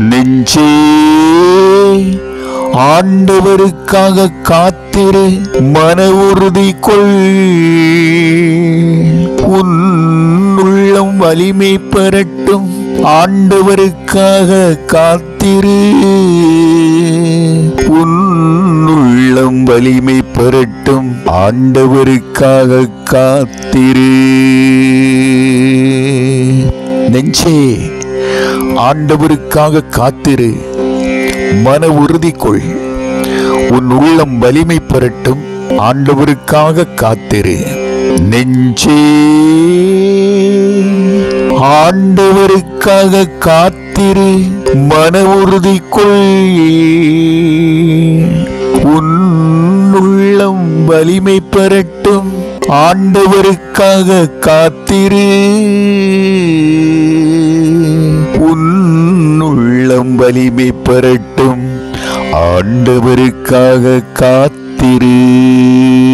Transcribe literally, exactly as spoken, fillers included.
நெஞ்சே ஆண்டவருக்காக காத்திரு, மன உறுதி கொள். உன் உள்ளம் வலிமை பெறட்டும், ஆண்டவருக்காக காத்திரு. உன் உள்ளம் வலிமை பெறட்டும், ஆண்டவருக்காக காத்திரு. நெஞ்சே ஆண்டவருக்காக காத்திரு, மன உறுதி கொள். உன் உள்ளம் வலிமை பெறட்டும், ஆண்டவருக்காக காத்திரு. நெஞ்சே ஆண்டவருக்காக காத்திரு, மன உறுதி கொள். உன் உள்ளம் வலிமை பெறட்டும், ஆண்டவருக்காக காத்திரு. உன் உள்ளம் வலிமை பெறட்டும், ஆண்டவருக்காக காத்திரு.